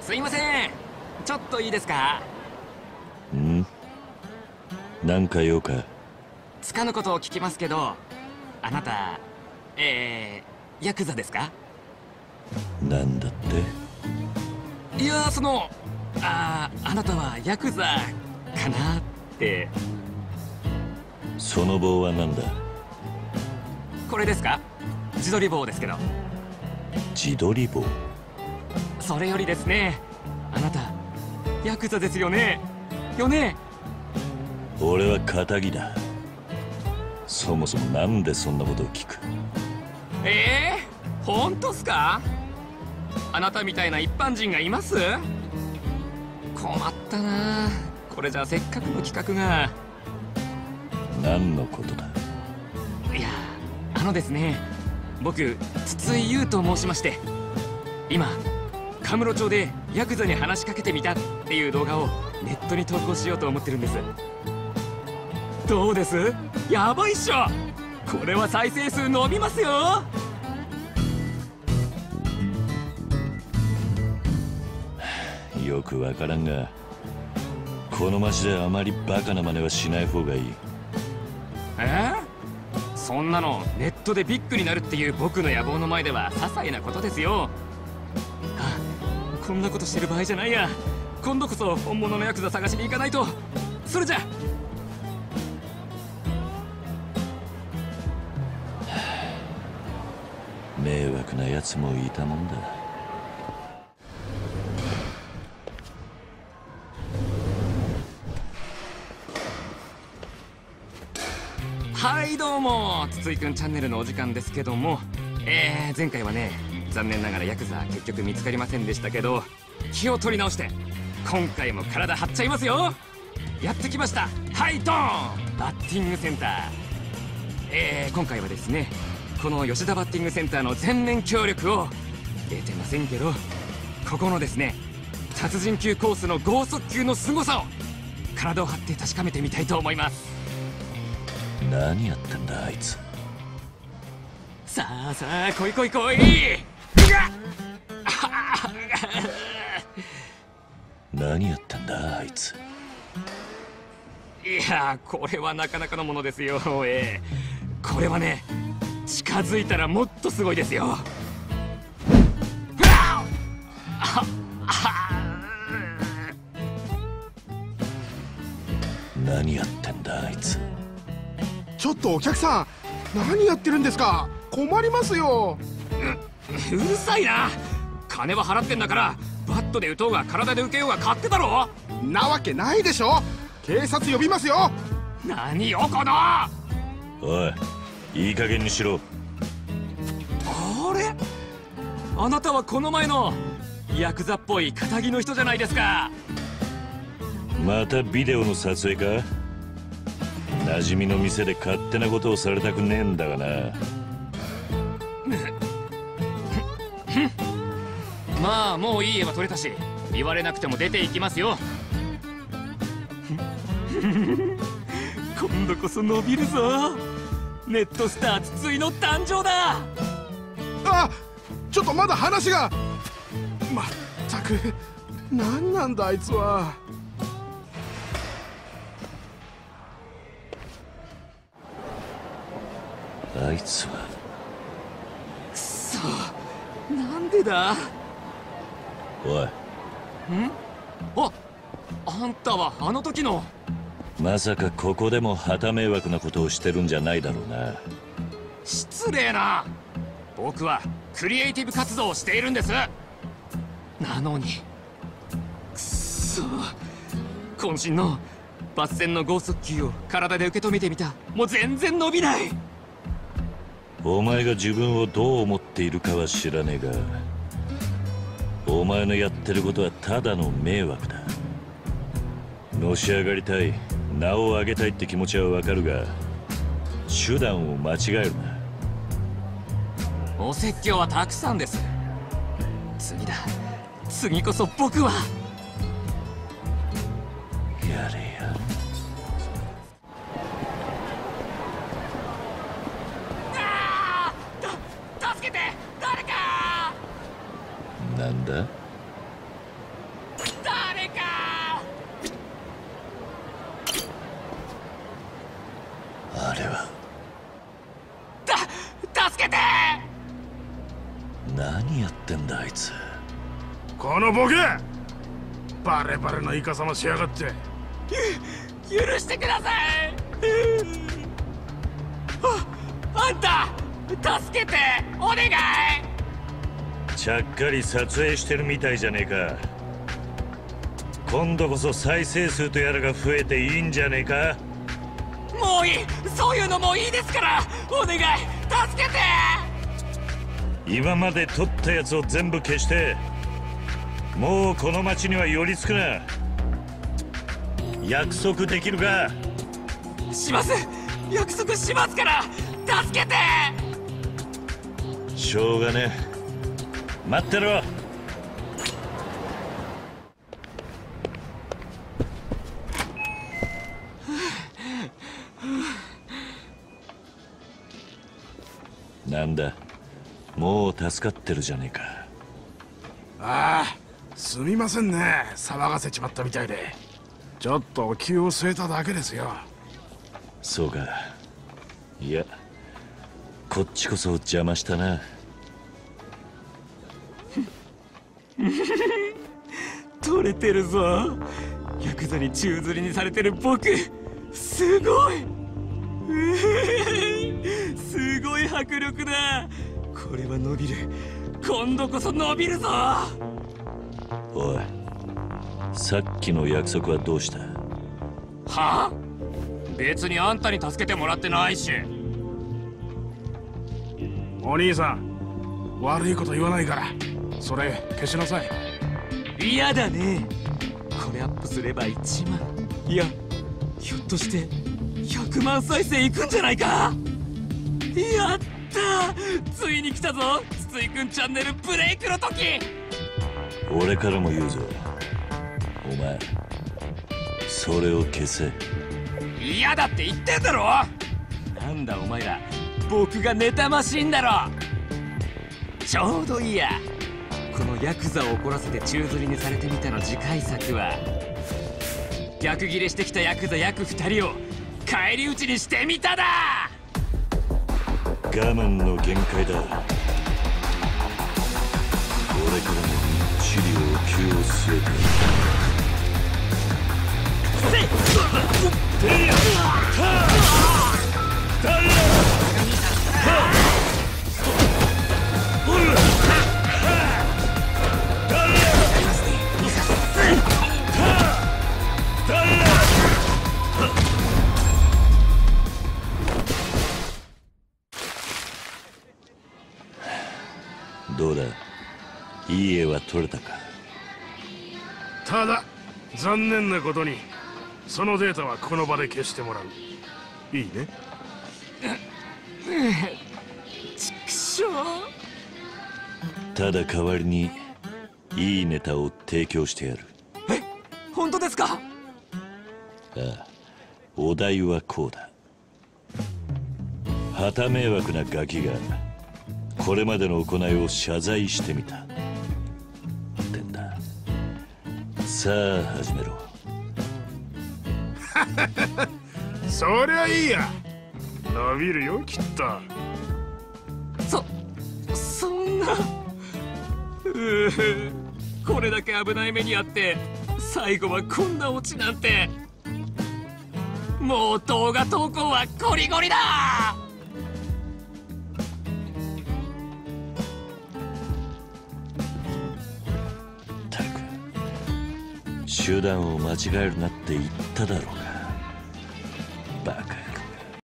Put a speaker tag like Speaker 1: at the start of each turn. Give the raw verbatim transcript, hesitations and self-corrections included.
Speaker 1: すいません、ちょっといいですか？
Speaker 2: ん？なんか用か？
Speaker 1: つかぬことを聞きますけど、あなたえー、ヤクザですか？
Speaker 2: なんだって？
Speaker 1: いや、そのあー、あなたはヤクザかなって。
Speaker 2: その棒はなんだ？
Speaker 1: これですか？自撮り棒ですけど。
Speaker 2: 自撮り棒？
Speaker 1: それよりですね、あなたヤクザですよね？よね？
Speaker 2: 俺は仇だ。そもそもなんでそんなことを聞く？
Speaker 1: えー、本当っすか？あなたみたいな一般人がいます？困ったな。これじゃせっかくの企画が。
Speaker 2: 何のことだ？
Speaker 1: いや、あのですね、僕筒井優と申しまして、今カムロ町でヤクザに話しかけてみたっていう動画をネットに投稿しようと思ってるんです。どうです？やばいっしょ。これは再生数伸びますよ。
Speaker 2: よくわからんが、この町であまりバカな真似はしない方がいい。
Speaker 1: えー、そんなのネットでビッグになるっていう僕の野望の前では些細なことですよ。あ、こんなことしてる場合じゃないや。今度こそ本物のヤクザ探しに行かないと。それじゃ。
Speaker 2: 迷惑なやつもいたもんだ。
Speaker 1: はいどうも、筒井くんチャンネルのお時間ですけども、えー、前回はね、残念ながらヤクザ結局見つかりませんでしたけど、気を取り直して今回も体張っちゃいますよ。やってきました、ハイトーンバッティングセンター。えー、今回はですね、この吉田バッティングセンターの全面協力を、出てませんけど、ここのですね、達人級コースの剛速球の凄さを体を張って確かめてみたいと思います。
Speaker 2: 何やってんだあいつ。
Speaker 1: さあさあ、来い来い来い。
Speaker 2: 何やってんだあいつ。
Speaker 1: いや、これはなかなかのものですよ。えー、これはね、近づいたらもっとすごいですよ。
Speaker 2: 何やってんだあいつ。
Speaker 3: ちょっとお客さん、何やってるんですか？困りますよ。
Speaker 1: う、うるさいな。金は払ってんだから、バットで打とうが体で受けようが勝手だろ。
Speaker 3: なわけないでしょ。警察呼びますよ。
Speaker 1: 何よこの。
Speaker 2: おい、いい加減にしろ。
Speaker 1: あれ、あなたはこの前のヤクザっぽい堅気の人じゃないですか。
Speaker 2: またビデオの撮影か？馴染みの店で勝手なことをされたくねえんだがな。
Speaker 1: まあもういい絵は撮れたし、言われなくても出ていきますよ。今度こそ伸びるぞ。ネットスター筒井の誕生だ。
Speaker 3: あ、ちょっとまだ話が。まったく、何なんだあいつは。
Speaker 2: あいつは。
Speaker 1: くそ、なんでだ。
Speaker 2: おい。
Speaker 1: ん？あ、あんたはあの時の。
Speaker 2: まさかここでも旗迷惑なことをしてるんじゃないだろうな。
Speaker 1: 失礼な。僕はクリエイティブ活動をしているんです。なのに、くそ、渾身の抜線の剛速球を体で受け止めてみた。もう全然伸びない。
Speaker 2: お前が自分をどう思っているかは知らねえが、お前のやってることはただの迷惑だ。のし上がりたい、名を上げたいって気持ちはわかるが、手段を間違えるな。
Speaker 1: お説教はたくさんです。次だ、次こそ僕は。
Speaker 2: やれや。
Speaker 1: あー！た、助けて、誰か！
Speaker 2: なんだ？ ってんだあいつ。
Speaker 3: このボケバレバレのイカサマしやがって。
Speaker 1: 許してください。あ、あんた助けてお願い。
Speaker 2: ちゃっかり撮影してるみたいじゃねえか。今度こそ再生数とやらが増えていいんじゃねえか。
Speaker 1: もういい、そういうのもういいですから、お願い助けて。
Speaker 2: 今まで撮ったやつを全部消して、もうこの町には寄りつくな。約束できるか。
Speaker 1: します、約束しますから助けて。
Speaker 2: しょうがねえ、待ってろ。なんだ、もう助かってるじゃねえか。
Speaker 3: ああ、すみませんね、騒がせちまったみたいで。ちょっと気を据えただけですよ。
Speaker 2: そうか。いや、こっちこそ邪魔したな。
Speaker 1: 取れてるぞ。ヤクザに宙吊りにされてる僕、すごいすごい迫力だ。これは伸びる。今度こそ伸びるぞ。
Speaker 2: おい、さっきの約束はどうした？
Speaker 1: はあ？別にあんたに助けてもらってないし。
Speaker 3: お兄さん、悪いこと言わないからそれ消しなさい。
Speaker 1: 嫌だね。これアップすればいちまん、いやひょっとしてひゃくまん再生いくんじゃないか。やった、ついに来たぞ、筒井くんチャンネルブレイクの時。
Speaker 2: 俺からも言うぞ、お前それを消せ。
Speaker 1: 嫌だって言ってんだろ。なんだお前ら、僕が妬ましいんだろ。ちょうどいいや。このヤクザを怒らせて宙吊りにされてみたの次回作は、逆ギレしてきたヤクザ約ふたりを返り討ちにしてみただ。
Speaker 2: 我慢の限界だ。俺からもみっちりお灸を据えて。せってやっただれどうだ、いい絵は撮れたか。
Speaker 3: ただ残念なことにそのデータはこの場で消してもらう。いいね。
Speaker 1: ちくしょう。
Speaker 2: ただ代わりにいいネタを提供してやる。
Speaker 1: え、本当ですか？
Speaker 2: ああ、お題はこうだ。旗迷惑なガキがこれまでの行いを謝罪してみたってんだ。さあ始めろ。
Speaker 3: そりゃいいや、伸びるよきっと。
Speaker 1: そそんな、うー、これだけ危ない目にあって最後はこんなオチなんて。もう動画投稿はゴリゴリだ。
Speaker 2: ったく、手段を間違えるなって言っただろうが。